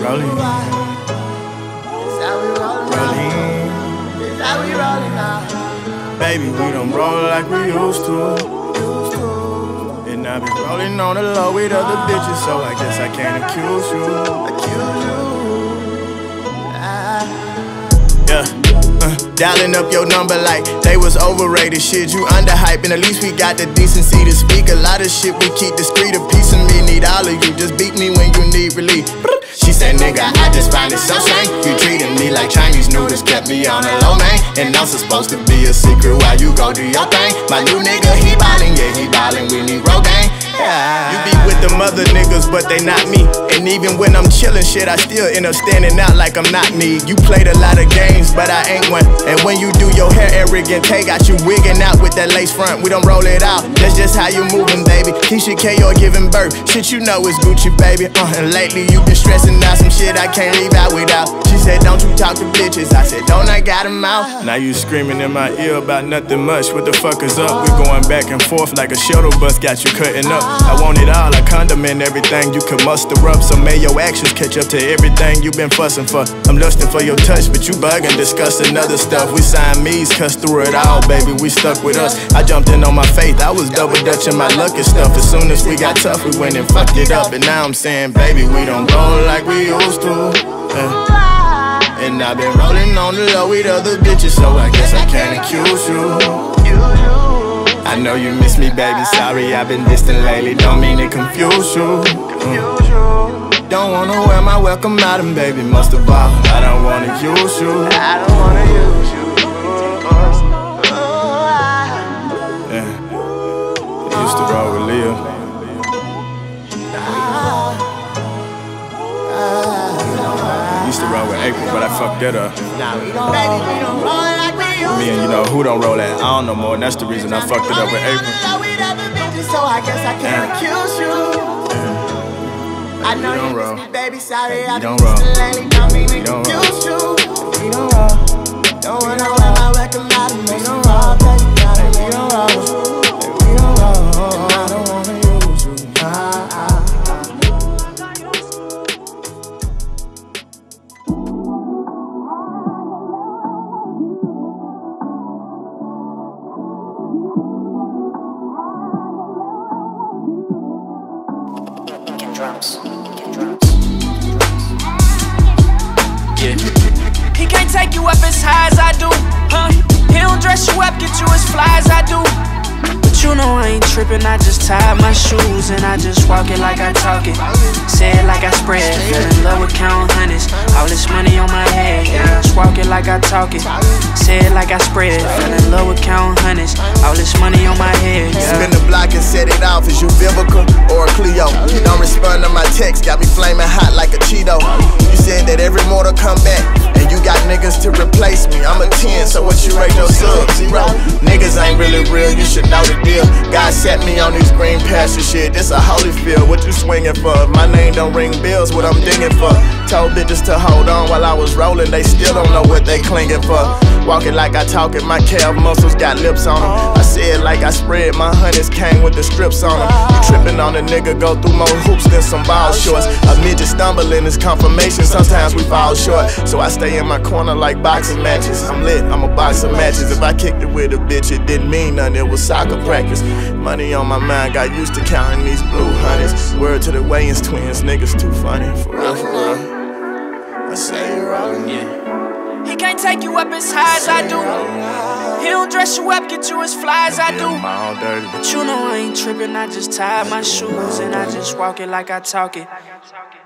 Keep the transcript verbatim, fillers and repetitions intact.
Rolling. Rolling. Baby, we don't roll like we used to. And I be rolling on the low with other bitches, so I guess I can't accuse you. Accuse you. Yeah. Uh, dialing up your number like they was overrated. Shit, you underhyping. At least we got the decency to speak. A lot of shit we keep discreet. A piece of me need all of you. Just beat me when you need relief. She said, nigga, I just find it so strange. You treating me like Chinese noodles, kept me on a low man. And I'm supposed to be a secret while you go do your thing. My new nigga, he ballin', yeah, he ballin', we need Rogaine. You be with them other niggas, but they not me. And even when I'm chillin' shit, I still end up standing out like I'm not me. You played a lot of games, but I ain't one. And when you do your hair arrogant, take got you wigging out with that lace front. We don't roll it out, that's just how you moving, baby. Keisha K or giving birth, shit you know is Gucci, baby. uh, And lately you been stressing out some shit I can't leave out without. She said, don't you talk to bitches, I said, don't I got him out. Now you screaming in my ear about nothing much. What the fuck is up? We going back and forth like a shuttle bus, got you cutting up. I want it all, I condiment everything you can muster up. So may your actions catch up to everything you been fussing for. I'm lusting for your touch, but you bugging, discussing other stuff. We Siamese, cuss through it all, baby, we stuck with us. I jumped in on my faith, I was double dutching my luck and stuff. As soon as we got tough, we went and fucked it up. And now I'm saying, baby, we don't roll like we used to. uh. And I've been rolling on the low with other bitches, so I guess I can't accuse you. I know you miss me, baby, sorry I've been distant lately, don't mean to confuse you. mm. Don't wanna wear my welcome item, baby, most of all, I don't wanna use you. I don't wanna use you. Yeah. I used to roll with Leah. I used to roll with April, but I fucked that up. Me and you know who don't roll that, I don't know more, and that's the reason I fucked it up with April. So I guess I can't accuse you. I know you miss me, baby, sorry I don't roll. Don't mean to confuse you. We don't roll. Don't wanna wear my record out and make some roll. We don't roll. We don't roll. I don't wanna use you. Ah, ah. Drums. Drums. Yeah. He can't take you up as high as I do, huh? He don't dress you up, get you as fly as I do. But you know I ain't trippin', I just tied my shoes and I just walk it like I talk it. Say it like I spread, fell in love with counting hundreds. All this money on my head, yeah. Just walk it like I talk it. Say it like I spread, fell in love with counting hundreds. All this money on my head, yeah. Spin the block and set it off, is you Vivica or a Clio? Don't respond to my text, got me flaming hot like a Cheeto. You said that every mortal come back, and you got niggas to replace me. I'm a ten, so what you rate your sub? Zero. Niggas ain't really real, you should know the deal. God set me on these green pasture shit, this a holy field. What you swinging for? My name don't ring bells, what I'm digging for. Told bitches to hold on while I was rolling, they still don't know what they clinging for. Walking like I talk it, my calf muscles got lips on them. I said like I spread, my hundreds came with the strips on them. You tripping on a nigga, go through more hoops than some ball shorts. A midget stumbling is confirmation, sometimes we fall short. So I stay in my corner like boxing matches. I'm lit, I'm a box of matches. If I kicked it with a bitch, it didn't mean nothing, it was soccer practice. Money on my mind, got used to counting these blue hundreds. Word to the Wayans twins, niggas too funny, for real, for real. I say you're rolling, yeah. He can't take you up as high as I do. He don't dress you up, get you as fly as I do. But you know I ain't trippin', I just tied my shoes and I just walk it like I talk it.